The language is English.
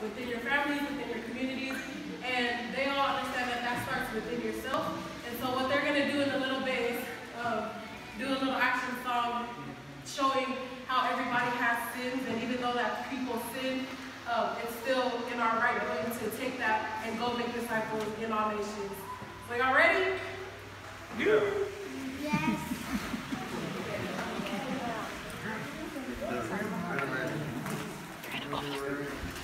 within your families, within your communities, and they all understand that that starts within yourself. And so what they're going to do in a little bit is do a little action song showing how everybody has sins, and even though that people sin, it's still in our right way to take that and go make disciples in all nations. So y'all ready? Yeah. Yes. Ready.